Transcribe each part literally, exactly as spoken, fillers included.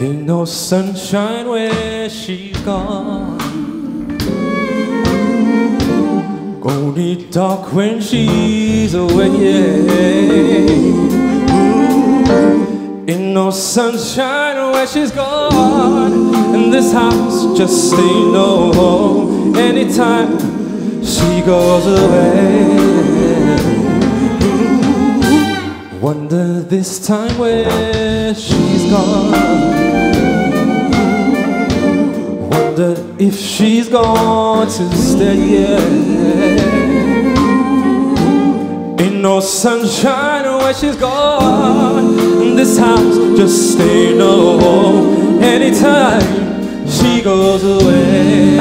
Ain't no sunshine where she's gone. Only dark when she's away. Ain't no sunshine where she's gone, and this house just ain't no home anytime she goes away. Wonder this time where she's gone. Wonder if she's gone to stay. Yeah. Ain't no sunshine where she's gone. This house just ain't no home anytime she goes away.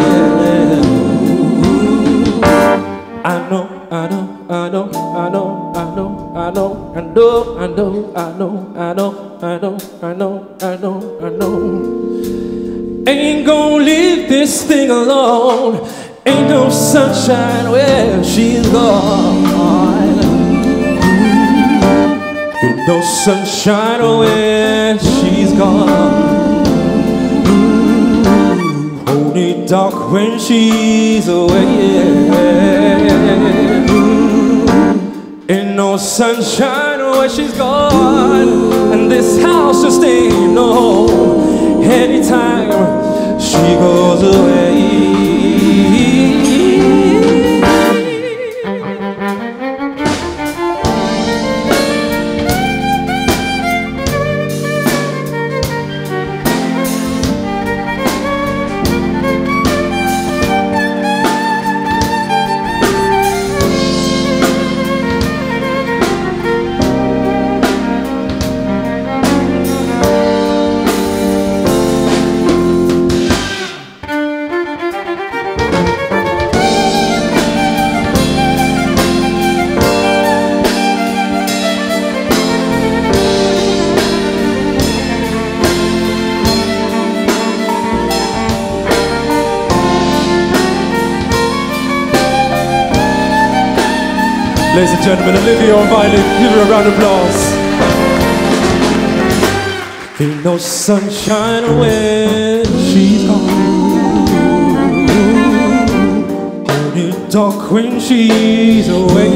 I know, I know, I know, I know, I know, I know, I know, I know, I know, I know, I know, I know, I know, I know. Ain't gonna leave this thing alone. Ain't no sunshine where she's gone. Ain't no sunshine where she's gone. Only dark when she's away. Ain't no sunshine where she's gone, and this house just ain't no home anytime she goes away. Ladies and gentlemen, Olivia on violin, give her a round of applause. Ain't no sunshine where she's gone. Only dark when she's away.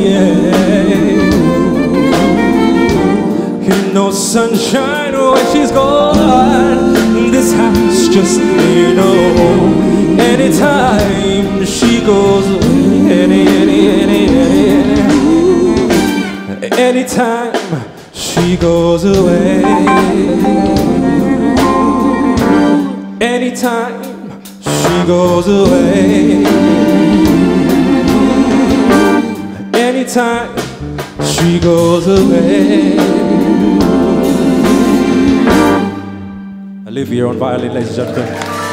Ain't no sunshine where she's gone. This house just ain't no home anytime she goes away. Any, any, any, any. Anytime she goes away. Anytime she goes away. Anytime she goes away. Olivia on violin, ladies and gentlemen.